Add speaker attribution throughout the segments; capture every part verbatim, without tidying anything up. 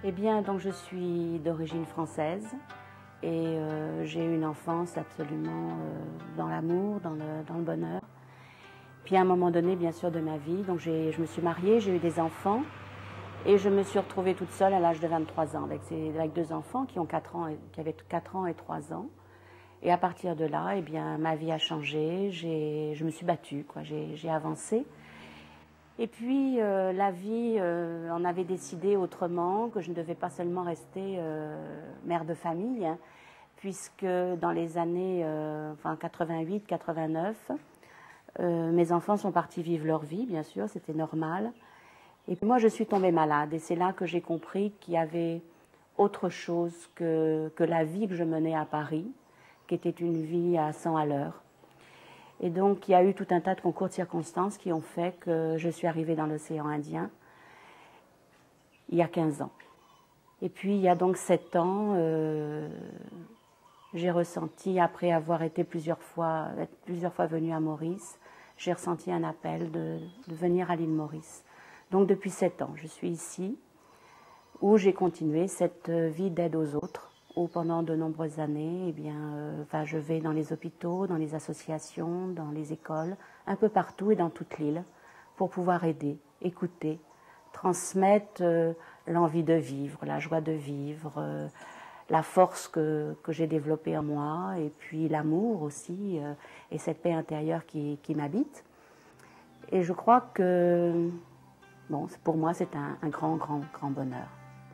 Speaker 1: Eh bien, donc je suis d'origine française et euh, j'ai eu une enfance absolument euh, dans l'amour, dans le, dans le bonheur. Puis à un moment donné, bien sûr, de ma vie, donc je me suis mariée, j'ai eu des enfants et je me suis retrouvée toute seule à l'âge de vingt-trois ans avec, ces, avec deux enfants qui, ont quatre ans et, qui avaient quatre ans et trois ans. Et à partir de là, eh bien, ma vie a changé, je me suis battue, quoi, j'ai avancé. Et puis euh, la vie euh, en avait décidé autrement, que je ne devais pas seulement rester euh, mère de famille, hein, puisque dans les années euh, enfin, quatre-vingt-huit quatre-vingt-neuf, euh, mes enfants sont partis vivre leur vie, bien sûr, c'était normal. Et puis moi, je suis tombée malade, et c'est là que j'ai compris qu'il y avait autre chose que, que la vie que je menais à Paris, qui était une vie à cent à l'heure. Et donc, il y a eu tout un tas de concours de circonstances qui ont fait que je suis arrivée dans l'océan Indien il y a quinze ans. Et puis, il y a donc sept ans, euh, j'ai ressenti, après avoir été plusieurs fois, plusieurs fois venue à Maurice, j'ai ressenti un appel de, de venir à l'île Maurice. Donc, depuis sept ans, je suis ici, où j'ai continué cette vie d'aide aux autres, où pendant de nombreuses années, eh bien, euh, enfin, je vais dans les hôpitaux, dans les associations, dans les écoles, un peu partout et dans toute l'île, pour pouvoir aider, écouter, transmettre euh, l'envie de vivre, la joie de vivre, euh, la force que, que j'ai développée en moi, et puis l'amour aussi, euh, et cette paix intérieure qui, qui m'habite. Et je crois que, bon, pour moi, c'est un, un grand, grand, grand bonheur.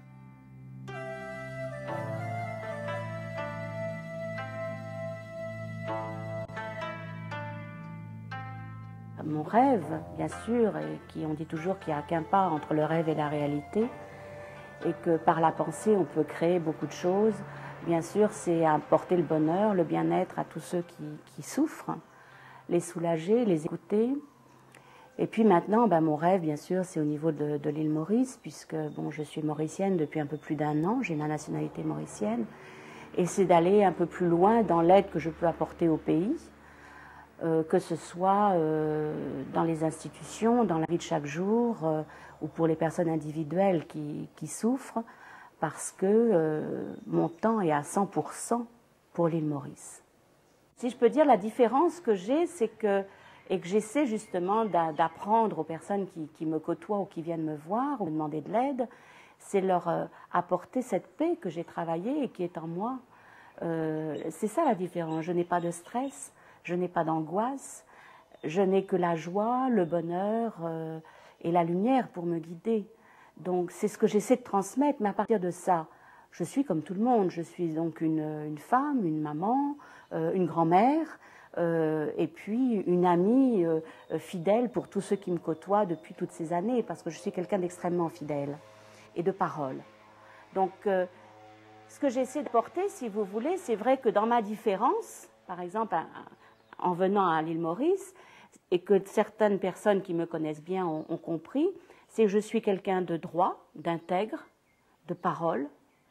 Speaker 1: Mon rêve, bien sûr, et qui on dit toujours qu'il n'y a qu'un pas entre le rêve et la réalité, et que par la pensée on peut créer beaucoup de choses, bien sûr, c'est apporter le bonheur, le bien-être à tous ceux qui, qui souffrent, les soulager, les écouter. Et puis maintenant, ben, mon rêve, bien sûr, c'est au niveau de, de l'île Maurice, puisque bon, je suis mauricienne depuis un peu plus d'un an, j'ai ma nationalité mauricienne, et c'est d'aller un peu plus loin dans l'aide que je peux apporter au pays. Euh, que ce soit euh, dans les institutions, dans la vie de chaque jour, euh, ou pour les personnes individuelles qui, qui souffrent, parce que euh, mon temps est à cent pour cent pour l'île Maurice. Si je peux dire, la différence que j'ai, c'est que, et que j'essaie justement d'apprendre aux personnes qui, qui me côtoient ou qui viennent me voir ou me demander de l'aide, c'est leur euh, apporter cette paix que j'ai travaillée et qui est en moi. Euh, c'est ça la différence, je n'ai pas de stress. Je n'ai pas d'angoisse, je n'ai que la joie, le bonheur euh, et la lumière pour me guider. Donc c'est ce que j'essaie de transmettre, mais à partir de ça, je suis comme tout le monde. Je suis donc une, une femme, une maman, euh, une grand-mère, euh, et puis une amie euh, fidèle pour tous ceux qui me côtoient depuis toutes ces années, parce que je suis quelqu'un d'extrêmement fidèle et de parole. Donc euh, ce que j'essaie de porter, si vous voulez, c'est vrai que dans ma différence, par exemple, un, en venant à l'île Maurice, et que certaines personnes qui me connaissent bien ont, ont compris, c'est que je suis quelqu'un de droit, d'intègre, de parole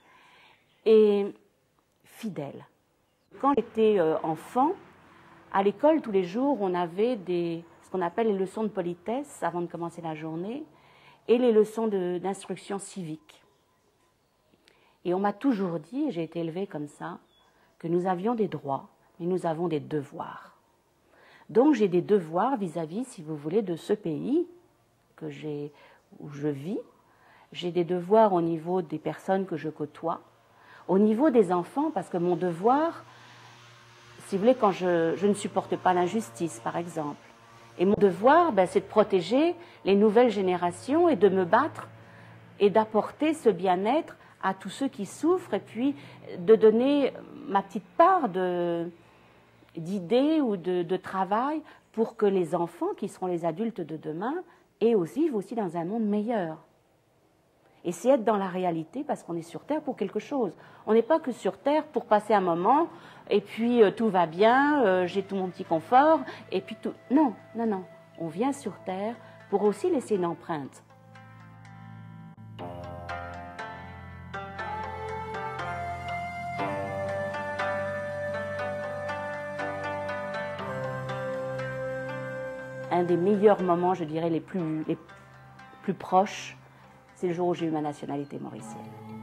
Speaker 1: et fidèle. Quand j'étais euh, enfant, à l'école, tous les jours, on avait des, ce qu'on appelle les leçons de politesse avant de commencer la journée et les leçons d'instruction civique. Et on m'a toujours dit, et j'ai été élevée comme ça, que nous avions des droits, mais nous avons des devoirs. Donc j'ai des devoirs vis-à-vis, si vous voulez, de ce pays que j'ai, où je vis. J'ai des devoirs au niveau des personnes que je côtoie, au niveau des enfants, parce que mon devoir, si vous voulez, quand je, je ne supporte pas l'injustice, par exemple. Et mon devoir, ben, c'est de protéger les nouvelles générations et de me battre et d'apporter ce bien-être à tous ceux qui souffrent, et puis de donner ma petite part de... d'idées ou de, de travail pour que les enfants, qui seront les adultes de demain, aient aussi, vivent aussi dans un monde meilleur. Et c'est être dans la réalité parce qu'on est sur Terre pour quelque chose. On n'est pas que sur Terre pour passer un moment et puis euh, tout va bien, euh, j'ai tout mon petit confort, et puis tout... Non, non, non. On vient sur Terre pour aussi laisser une empreinte. Un des meilleurs moments, je dirais, les plus, les plus proches, c'est le jour où j'ai eu ma nationalité mauricienne.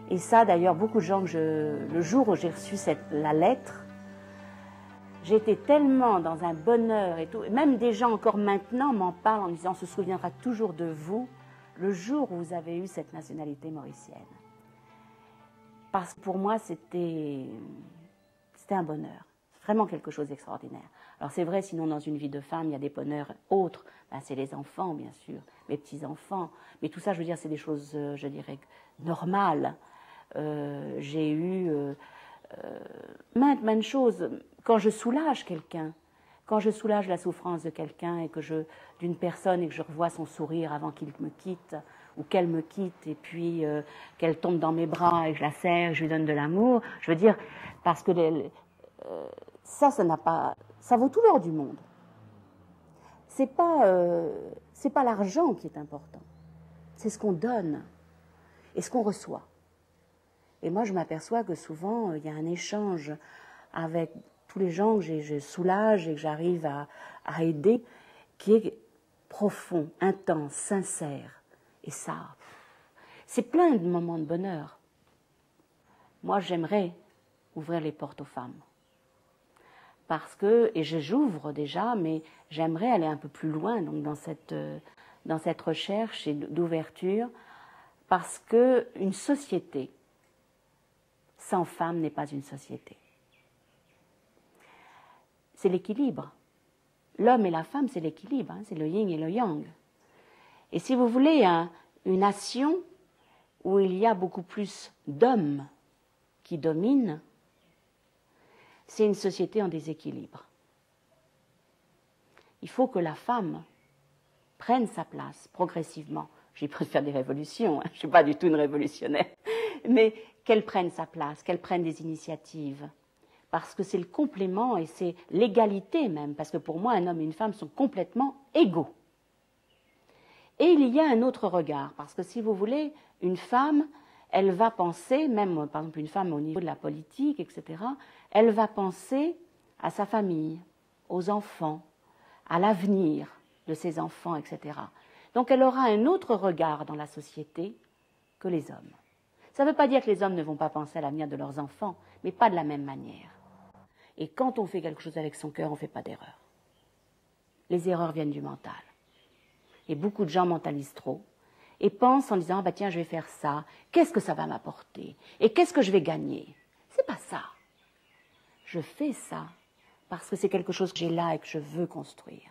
Speaker 1: Et ça, d'ailleurs, beaucoup de gens, que je, le jour où j'ai reçu cette, la lettre, j'étais tellement dans un bonheur et tout. Même des gens encore maintenant m'en parlent en disant « on se souviendra toujours de vous le jour où vous avez eu cette nationalité mauricienne ». Parce que pour moi, c'était un bonheur, vraiment quelque chose d'extraordinaire. Alors c'est vrai, sinon dans une vie de femme, il y a des bonheurs autres. Ben, c'est les enfants, bien sûr, mes petits-enfants. Mais tout ça, je veux dire, c'est des choses, euh, je dirais, normales. Euh, j'ai eu euh, euh, maintes, maintes choses. Quand je soulage quelqu'un, quand je soulage la souffrance de quelqu'un et que je, d'une personne et que je revois son sourire avant qu'il me quitte, ou qu'elle me quitte et puis euh, qu'elle tombe dans mes bras et que je la serre, je lui donne de l'amour, je veux dire, parce que les, euh, ça, ça n'a pas, ça vaut tout l'or du monde. C'est pas, euh, c'est pas l'argent qui est important, c'est ce qu'on donne et ce qu'on reçoit. Et moi, je m'aperçois que souvent, il y a un échange avec tous les gens que je soulage et que j'arrive à, à aider, qui est profond, intense, sincère. Et ça, c'est plein de moments de bonheur. Moi, j'aimerais ouvrir les portes aux femmes. Parce que, et j'ouvre déjà, mais j'aimerais aller un peu plus loin donc dans cette, dans cette recherche d'ouverture, parce qu'une société sans femmes n'est pas une société. C'est l'équilibre. L'homme et la femme, c'est l'équilibre, hein, c'est le yin et le yang. Et si vous voulez un, une nation où il y a beaucoup plus d'hommes qui dominent, c'est une société en déséquilibre. Il faut que la femme prenne sa place progressivement. J'ai pas de faire des révolutions, hein, je ne suis pas du tout une révolutionnaire, mais qu'elle prenne sa place, qu'elle prenne des initiatives. Parce que c'est le complément et c'est l'égalité même, parce que pour moi, un homme et une femme sont complètement égaux. Et il y a un autre regard, parce que si vous voulez, une femme, elle va penser, même par exemple une femme au niveau de la politique, et cetera, elle va penser à sa famille, aux enfants, à l'avenir de ses enfants, et cetera. Donc elle aura un autre regard dans la société que les hommes. Ça ne veut pas dire que les hommes ne vont pas penser à l'avenir de leurs enfants, mais pas de la même manière. Et quand on fait quelque chose avec son cœur, on ne fait pas d'erreur. Les erreurs viennent du mental. Et beaucoup de gens mentalisent trop et pensent en disant ah, bah, « tiens, je vais faire ça, qu'est-ce que ça va m'apporter? Et qu'est-ce que je vais gagner ?» C'est pas ça. Je fais ça parce que c'est quelque chose que j'ai là et que je veux construire.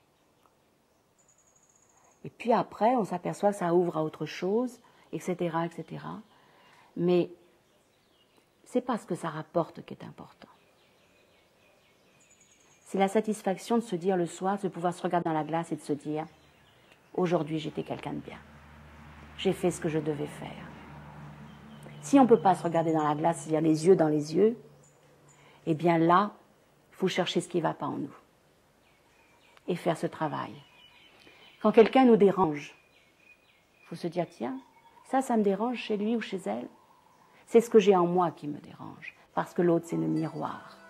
Speaker 1: Et puis après, on s'aperçoit que ça ouvre à autre chose, et cetera, et cetera. Mais ce n'est pas ce que ça rapporte qui est important. C'est la satisfaction de se dire le soir, de pouvoir se regarder dans la glace et de se dire « Aujourd'hui, j'étais quelqu'un de bien. J'ai fait ce que je devais faire. » Si on ne peut pas se regarder dans la glace, c'est-à-dire les yeux dans les yeux, eh bien là, il faut chercher ce qui ne va pas en nous et faire ce travail. Quand quelqu'un nous dérange, il faut se dire « Tiens, ça, ça me dérange chez lui ou chez elle. » C'est ce que j'ai en moi qui me dérange, parce que l'autre, c'est le miroir.